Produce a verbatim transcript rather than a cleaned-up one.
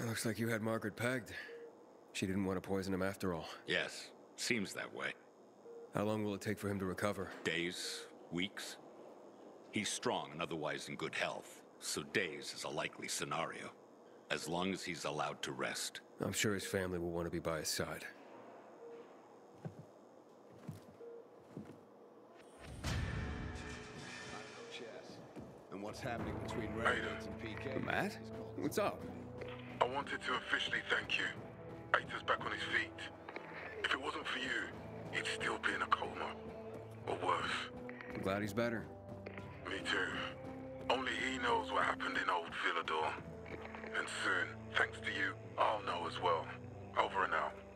Looks like you had Margaret pegged. She didn't want to poison him after all. Yes, seems that way. How long will it take for him to recover? Days, weeks. He's strong and otherwise in good health, so days is a likely scenario. As long as he's allowed to rest. I'm sure his family will want to be by his side. And what's happening between Raiders and P K? Matt? What's up? I wanted to officially thank you. Aita's back on his feet. If it wasn't for you, he'd still be in a coma. Or worse. I'm glad he's better. Me too. Only he knows what happened in old Villador. And soon, thanks to you, I'll know as well. Over and out.